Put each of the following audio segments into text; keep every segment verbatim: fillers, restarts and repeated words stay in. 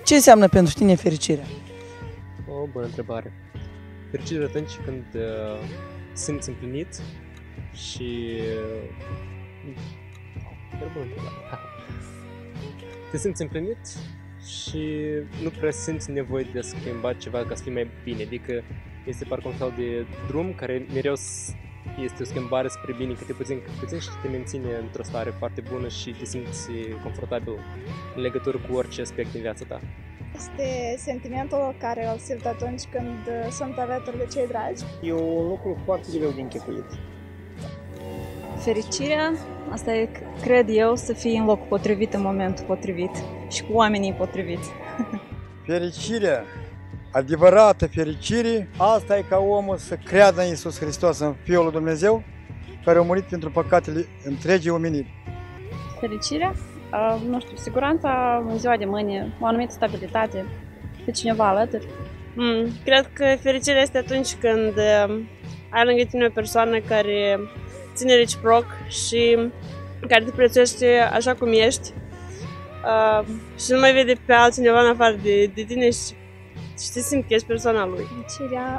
Ce înseamnă pentru tine fericirea? O bună întrebare. Fericire atunci când uh, simți împlinit și... Uh, bună întrebare. Te simți împlinit și nu prea simți nevoie de a schimba ceva ca să fii mai bine. Adică este parcă un fel de drum care mereu este o schimbare spre bine, câte puțin, câte puțin și te menține într-o stare foarte bună și te simți confortabil în legătură cu orice aspect din viața ta. Este sentimentul care îl simt atunci când sunt alături de cei dragi. E un lucru foarte greu de închipuit. Fericirea, asta e, cred eu, să fii în locul potrivit, în momentul potrivit și cu oamenii potriviți. Fericirea, adevărată fericire, asta e ca omul să creadă în Iisus Hristos, în Fiul lui Dumnezeu, care a murit pentru păcatele întregii omeniri. Fericirea? Uh, nu știu, siguranța în ziua de mâine, o anumită stabilitate, pe cineva alături. Mm, cred că fericirea este atunci când uh, ai lângă tine o persoană care ține reciproc și care te prețuiește așa cum ești uh, și nu mai vede pe altcineva în afară de, de tine și, și te simți că ești persoana lui. Fericirea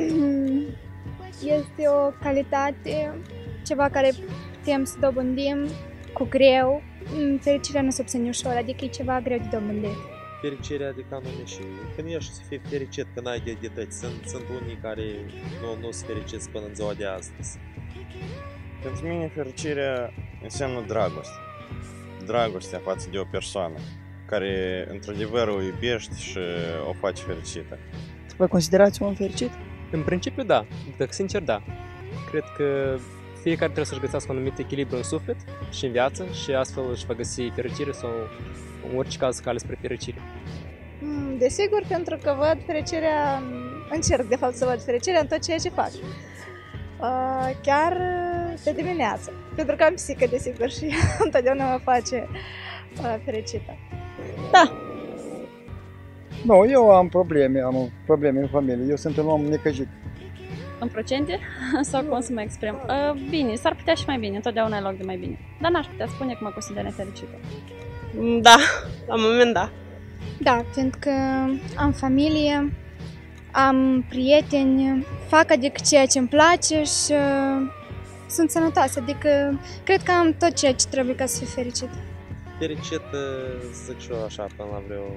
este o calitate, ceva care putem să dobândim cu greu. Fericirea nu se obține ușor, adică e ceva greu de dobândit. Fericirea adică anume și când ești să fii fericit când ai de dietăți. Sunt, sunt unii care nu, nu sunt fericiți până în ziua de astăzi. Pentru mine fericirea înseamnă dragoste. Dragostea față de o persoană care într-adevăr o iubești și o faci fericită. Vă considerați un om fericit? În principiu da, dacă sincer da. Cred că fiecare trebuie să-și găsească un anumit echilibru în suflet și în viață și astfel își va găsi fericire sau în orice caz cale spre fericire. Desigur, pentru că văd fericirea, încerc de fapt să văd fericirea în tot ceea ce fac. Chiar de dimineață, pentru că am psihică, desigur, și întotdeauna mă face fericită. Da! Nu, eu am probleme, am probleme în familie, eu sunt un om necăjit. În procente? Sau cum să mă exprim? Bine, s-ar putea și mai bine, întotdeauna e loc de mai bine. Dar n-aș putea spune că mă consider nefericită. Da, la moment da. Da, pentru că am familie, am prieteni, fac adică ceea ce îmi place și sunt sănătoasă, adică cred că am tot ceea ce trebuie ca să fiu fericită. Fericit, zic și eu așa, până la vreo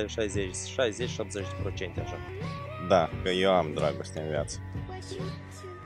șaizeci șaptezeci la sută așa. Da, că eu am dragoste în viață.